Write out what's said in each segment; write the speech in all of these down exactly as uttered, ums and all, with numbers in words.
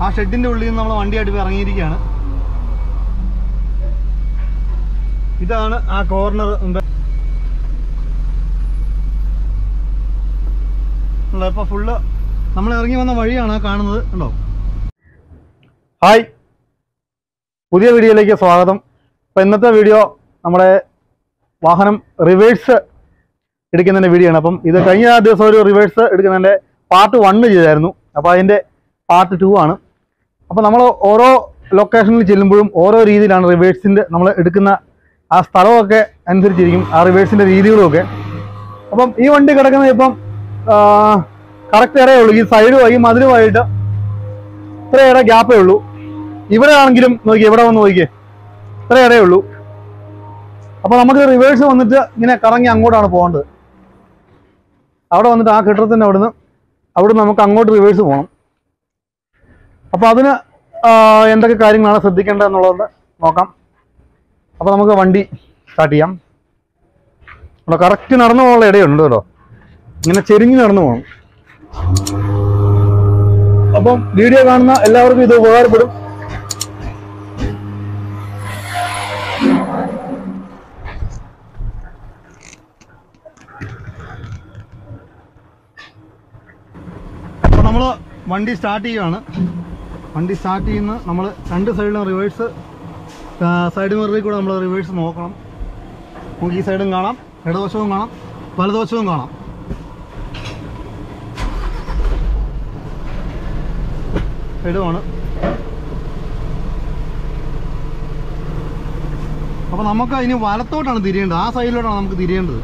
ആ ഷെഡിൻ്റെ ഉള്ളിൽ നിന്ന് നമ്മൾ വണ്ടിയായിട്ട് ഇപ്പോൾ ഇറങ്ങിയിരിക്കുകയാണ്. ഇതാണ് ആ കോർണർ. ഇപ്പോൾ ഫുള്ള് നമ്മൾ ഇറങ്ങി വന്ന വഴിയാണ് കാണുന്നത്. ഉണ്ടോ? ഹായ്, പുതിയ വീഡിയോയിലേക്ക് സ്വാഗതം. അപ്പോൾ ഇന്നത്തെ വീഡിയോ നമ്മുടെ വാഹനം റിവേഴ്സ് എടുക്കുന്നതിൻ്റെ വീഡിയോ ആണ്. അപ്പം ഇത് കഴിഞ്ഞ ദിവസം ഒരു റിവേഴ്സ് എടുക്കുന്നതിൻ്റെ പാർട്ട് വണ്ണ് ചെയ്തായിരുന്നു. അപ്പോൾ അതിൻ്റെ പാർട്ട് ടു ആണ്. അപ്പോൾ നമ്മൾ ഓരോ ലൊക്കേഷനിൽ ചെല്ലുമ്പോഴും ഓരോ രീതിയിലാണ് റിവേഴ്സിൻ്റെ നമ്മൾ എടുക്കുന്ന ആ സ്ഥലമൊക്കെ അനുസരിച്ചിരിക്കും ആ റിവേഴ്സിൻ്റെ രീതികളുമൊക്കെ. അപ്പം ഈ വണ്ടി കിടക്കുന്നത് ഇപ്പം കറക്റ്റ് ഇടയേ ഉള്ളൂ. ഈ സൈഡുമായി മതിലുമായിട്ട് ഇത്ര ഇട ഗ്യാപ്പേ ഉള്ളൂ. ഇവിടെ ആണെങ്കിലും നോക്കിയേ, ഇവിടെ വന്ന് നോക്കിയേ, ഇത്ര ഇടയേ ഉള്ളൂ. അപ്പോൾ നമുക്ക് റിവേഴ്സ് വന്നിട്ട് ഇങ്ങനെ കറങ്ങി അങ്ങോട്ടാണ് പോകേണ്ടത്. അവിടെ വന്നിട്ട് ആ കെട്ടിടത്തിൻ്റെ അവിടുന്ന് അവിടുന്ന് നമുക്ക് അങ്ങോട്ട് റിവേഴ്സ് പോകണം. അപ്പോൾ അതിന് എന്തൊക്കെ കാര്യങ്ങളാണ് ശ്രദ്ധിക്കേണ്ടത് എന്നുള്ളത് നോക്കാം. അപ്പോൾ നമുക്ക് വണ്ടി സ്റ്റാർട്ട് ചെയ്യാം. അവിടെ കറക്റ്റ് നടന്നു പോകാനുള്ള ഇടയുണ്ട് കേട്ടോ. ഇങ്ങനെ ചെരിഞ്ഞ് നടന്നു പോകണം. അപ്പം വീഡിയോ കാണുന്ന എല്ലാവർക്കും ഇത് ഉപകാരപ്പെടും. അപ്പോൾ നമ്മൾ വണ്ടി സ്റ്റാർട്ട് ചെയ്യുകയാണ്. വണ്ടി സ്റ്റാർട്ട് ചെയ്യുന്ന നമ്മൾ രണ്ട് സൈഡിലും റിവേഴ്സ്, സൈഡ് മിററിൽ കൂടെ നമ്മൾ റിവേഴ്സ് നോക്കണം. നമുക്ക് ഈ സൈഡും കാണാം, ഇടതുവശവും കാണാം, വലതുവശവും കാണാം. ഇടുവാണ്. അപ്പോൾ നമുക്ക് ഇനി വലത്തോട്ടാണ് തിരിയേണ്ടത്. ആ സൈഡിലോട്ടാണ് നമുക്ക് തിരിയേണ്ടത്.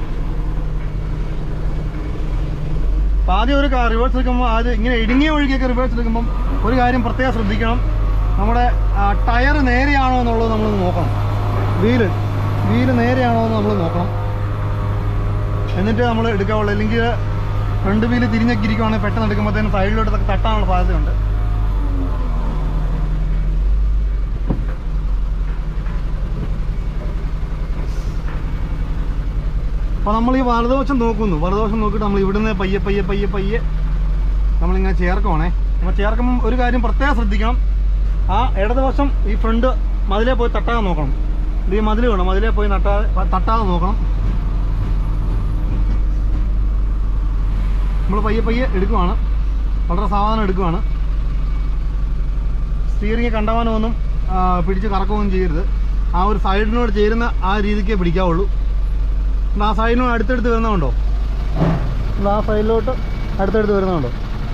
അപ്പോൾ ആദ്യം ഒരു റിവേഴ്സ് എടുക്കുമ്പോൾ ആദ്യം ഇങ്ങനെ ഇടുങ്ങിയ വഴിക്കൊക്കെ റിവേഴ്സ് എടുക്കുമ്പം ഒരു കാര്യം പ്രത്യേകം ശ്രദ്ധിക്കണം. നമ്മുടെ ടയർ നേരെയാണോ എന്നുള്ളത് നമ്മൾ നോക്കണം. വീല് വീല് നേരെയാണോ എന്ന് നമ്മൾ നോക്കണം. എന്നിട്ട് നമ്മൾ എടുക്കാവുള്ളൂ. അല്ലെങ്കിൽ ഫ്രണ്ട് വീല് തിരിഞ്ഞൊക്കെ ഇരിക്കുവാണെങ്കിൽ പെട്ടെന്ന് എടുക്കുമ്പോഴത്തേനും സൈഡിലോട്ട് തട്ടാനുള്ള സാധ്യതയുണ്ട്. അപ്പോൾ നമ്മൾ ഈ വലതുവശം നോക്കുന്നു. വലതുവശം നോക്കിയിട്ട് നമ്മൾ ഇവിടുന്ന് പയ്യെ പയ്യെ പയ്യെ പയ്യെ നമ്മളിങ്ങനെ ചേർക്കുവാണേ. അപ്പോൾ ചേർക്കുമ്പം ഒരു കാര്യം പ്രത്യേകം ശ്രദ്ധിക്കണം. ആ ഇടതുവശം ഈ ഫ്രണ്ട് മതിലേ പോയി തട്ടാതെ നോക്കണം. ഇത് ഈ മതിൽ വേണം, മതിലേ പോയി നട്ടാതെ തട്ടാതെ നോക്കണം. നമ്മൾ പയ്യെ പയ്യെ എടുക്കുവാണ്, വളരെ സാവധാനം എടുക്കുവാണ്. സ്റ്റിയറിംഗ് കണ്ടവാനമൊന്നും പിടിച്ച് കറക്കുകയൊന്നും ചെയ്യരുത്. ആ ഒരു സൈഡിനോട് ചേരുന്ന ആ രീതിക്കേ പിടിക്കാവുള്ളൂ. ആ സൈഡിനോട് അടുത്തടുത്ത് വരുന്നതുണ്ടോ? ആ സൈഡിലോട്ട് അടുത്തടുത്ത് വരുന്നതുണ്ടോ?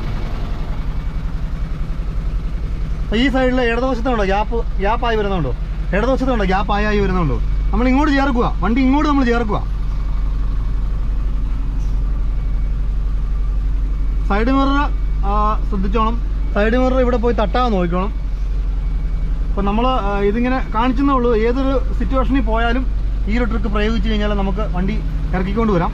ഈ സൈഡിൽ ഇടതുവശത്തുണ്ടോ ഗ്യാപ്പ് ഗ്യാപ്പായി വരുന്നുണ്ടോ? ഇടതുവശത്തുണ്ടോ ഗ്യാപ്പായി ആയി വരുന്നുണ്ടോ? നമ്മൾ ഇങ്ങോട്ട് ചേർക്കുക, വണ്ടി ഇങ്ങോട്ട് നമ്മൾ ചേർക്കുക. സൈഡ് മിറർ ശ്രദ്ധിച്ചോണം. സൈഡ് മിറർ ഇവിടെ പോയി തട്ടാതെ നോക്കണം. അപ്പോൾ നമ്മൾ ഇതിങ്ങനെ കാണിച്ചെന്നേ ഉള്ളൂ. ഏതൊരു സിറ്റുവേഷനിൽ പോയാലും ഈ ഒരു ട്രിക്ക് പ്രയോഗിച്ച് കഴിഞ്ഞാൽ നമുക്ക് വണ്ടി ഇറക്കിക്കൊണ്ട് വരാം.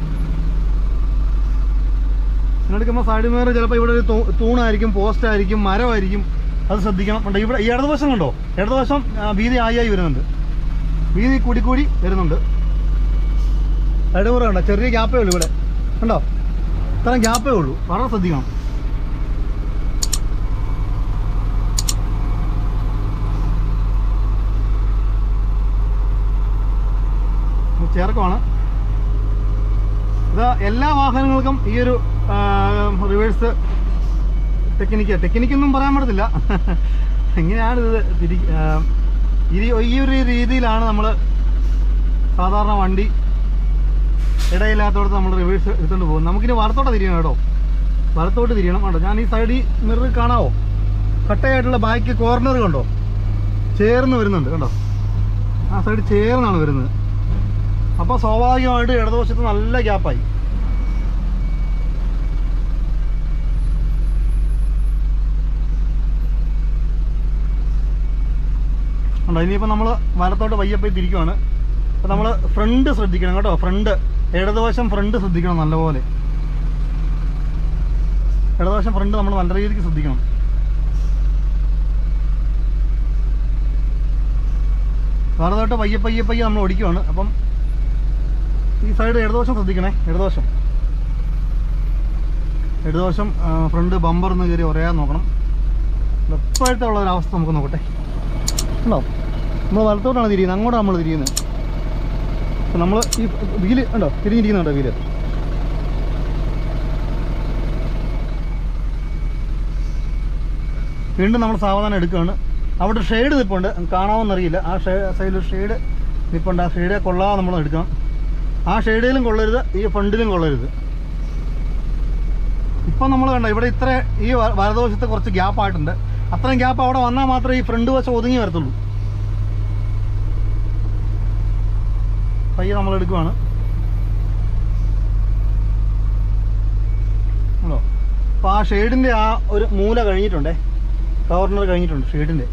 എടുക്കുമ്പോൾ സൈഡ് മിറർ ചിലപ്പോൾ ഇവിടെ ഒരു തൂണായിരിക്കും, പോസ്റ്റായിരിക്കും, മരമായിരിക്കും. അത് ശ്രദ്ധിക്കണം. ഉണ്ട് ഇവിടെ ഈ ഇടതുവശം കണ്ടോ? ഇടതുവശം വീതി ആയി ആയി വരുന്നുണ്ട്, വീതി കൂടി കൂടി വരുന്നുണ്ട്. സൈഡ് മിറർ കണ്ടോ? ചെറിയ ഗ്യാപ്പേ ഉള്ളൂ ഇവിടെ, കണ്ടോ? ഇത്രയും ഗ്യാപ്പേ ഉള്ളൂ. വളരെ ശ്രദ്ധിക്കണം. ചേർക്കുവാണ്. ഇത് എല്ലാ വാഹനങ്ങൾക്കും ഈ ഒരു റിവേഴ്സ് ടെക്നിക്ക് ടെക്നിക്കൊന്നും പറയാൻ പറ്റത്തില്ല. എങ്ങനെയാണ് ഇത് തിരി ഈ ഒരു രീതിയിലാണ് നമ്മൾ സാധാരണ വണ്ടി ഇടയില്ലാത്തടത്ത് നമ്മൾ റിവേഴ്സ് എടുത്തുകൊണ്ട് പോകും. നമുക്കിനി വലത്തോട്ട് തിരിയണം കേട്ടോ. വലത്തോട്ട് തിരിയണം കേട്ടോ. ഞാൻ ഈ സൈഡിൽ മിററിൽ കാണാവോ? കട്ടയായിട്ടുള്ള ബാക്ക് കോർണർ കണ്ടോ? ചേർന്ന് വരുന്നുണ്ട് കണ്ടോ? ആ സൈഡ് ചേർന്നാണ് വരുന്നത്. അപ്പോൾ സ്വാഭാവികമായിട്ട് ഇടതുവശത്ത് നല്ല ഗ്യാപ്പായി. ഉണ്ടോ? ഇനിയിപ്പോൾ നമ്മൾ വലത്തോട്ട് വയ്യപ്പോയി തിരിക്കുവാണ്. അപ്പോൾ നമ്മൾ ഫ്രണ്ട് ശ്രദ്ധിക്കണം കേട്ടോ. ഫ്രണ്ട് ഇടതുവശം ഫ്രണ്ട് ശ്രദ്ധിക്കണം നല്ലപോലെ. ഇടതുവശം ഫ്രണ്ട് നമ്മൾ നല്ല രീതിക്ക് ശ്രദ്ധിക്കണം. വലത്തോട്ട് പയ്യെ പയ്യെ പയ്യെ നമ്മൾ ഓടിക്കുവാണ്. അപ്പം ഈ സൈഡ് ഇടതുവശം ശ്രദ്ധിക്കണേ. ഇടതുവശം ഇടതുവശം ഫ്രണ്ട് ബമ്പർ ഒന്ന് കയറി ഉറയാൻ നോക്കണം. ഇപ്പോഴത്തെ ഉള്ള ഒരവസ്ഥ നമുക്ക് നോക്കട്ടെ. ഉണ്ടോ, നമ്മൾ വലത്തോട്ടാണ് തിരിയുന്നത്, അങ്ങോട്ടാണ് നമ്മൾ തിരിയുന്നത്. അപ്പം നമ്മൾ ഈ വീല് ഉണ്ടോ തിരിഞ്ഞിരിക്കുന്നുണ്ടോ വീല്. വീണ്ടും നമ്മൾ സാവധാനം എടുക്കുകയാണ്. അവിടെ ഷെയ്ഡ് നിൽപ്പുണ്ട്, കാണാമെന്നറിയില്ല. ആ ഷേ സൈഡിൽ ഷെയ്ഡ് നിൽപ്പുണ്ട്. ആ ഷെയ്ഡെ കൊള്ളാതെ നമ്മൾ എടുക്കണം. ആ ഷെയ്ഡിലും കൊള്ളരുത്, ഈ ഫ്രണ്ടിലും കൊള്ളരുത്. ഇപ്പം നമ്മൾ കണ്ട ഇവിടെ ഇത്ര ഈ വലതുവശത്ത് കുറച്ച് ഗ്യാപ്പായിട്ടുണ്ട്. അത്രയും ഗ്യാപ്പ് അവിടെ വന്നാൽ മാത്രമേ ഈ ഫ്രണ്ട് വശം ഒതുങ്ങി വരത്തുള്ളൂ. പയ്യെ നമ്മൾ എടുക്കുവാണ്. ഉണ്ടോ, അപ്പോൾ ആ ഷെയ്ഡിൻ്റെ ആ ഒരു മൂല കഴിഞ്ഞിട്ടുണ്ടേ, കോർണർ കഴിഞ്ഞിട്ടുണ്ട് ഷെയ്ഡിൻ്റെ.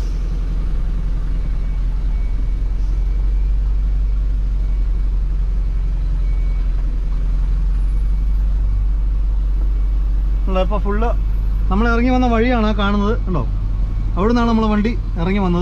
ഇപ്പോൾ ഫുള്ള് നമ്മൾ ഇറങ്ങി വന്ന വഴിയാണ് കാണുന്നത്. ഉണ്ടോ, അവിടെ നിന്നാണ് നമ്മൾ വണ്ടി ഇറങ്ങി വന്നത്.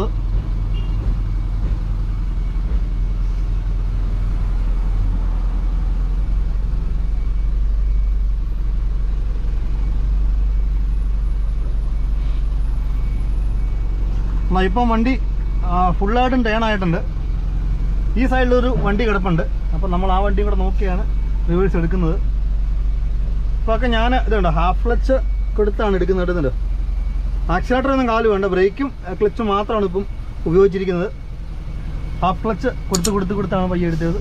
ഇപ്പം വണ്ടി ഫുള്ളായിട്ടും ടേൺ ആയിട്ടുണ്ട്. ഈ സൈഡിലൊരു വണ്ടി കിടപ്പുണ്ട്. അപ്പം നമ്മൾ ആ വണ്ടിയും കൂടെ നോക്കിയാണ് റിവേഴ്സ് എടുക്കുന്നത്. ഇപ്പോൾ ഒക്കെ ഞാൻ ഇതുണ്ട് ഹാഫ് ക്ലച്ച് കൊടുത്താണ് എടുക്കുന്നത്. എടുക്കുന്നുണ്ട്, ആക്സിലേറ്ററൊന്നും കാല് വേണ്ട, ബ്രേക്കും ക്ലച്ചും മാത്രമാണ് ഇപ്പം ഉപയോഗിച്ചിരിക്കുന്നത്. ഹാഫ് ക്ലച്ച് കൊടുത്ത് കൊടുത്ത് കൊടുത്താണ് പയ്യെ എടുത്തത്.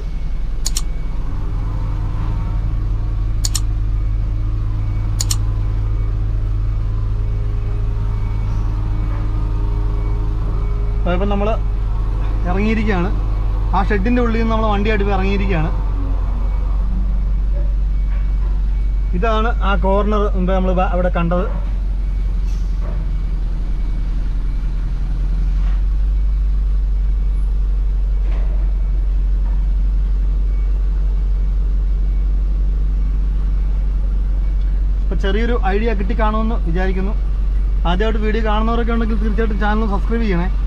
ഇപ്പം നമ്മൾ ഇറങ്ങിയിരിക്കുകയാണ്. ആ ഷെഡിൻ്റെ ഉള്ളിൽ നിന്ന് നമ്മൾ വണ്ടിയായിട്ട് ഇപ്പോൾ ഇറങ്ങിയിരിക്കുകയാണ്. ഇതാണ് ആ കോർണർ മുമ്പ് നമ്മൾ അവിടെ കണ്ടത്. ഇപ്പോൾ ചെറിയൊരു ഐഡിയ കിട്ടി കാണുമെന്ന് വിചാരിക്കുന്നു. ആദ്യമായിട്ട് വീഡിയോ കാണുന്നവരൊക്കെ ഉണ്ടെങ്കിൽ തീർച്ചയായിട്ടും ചാനൽ സബ്സ്ക്രൈബ് ചെയ്യണേ.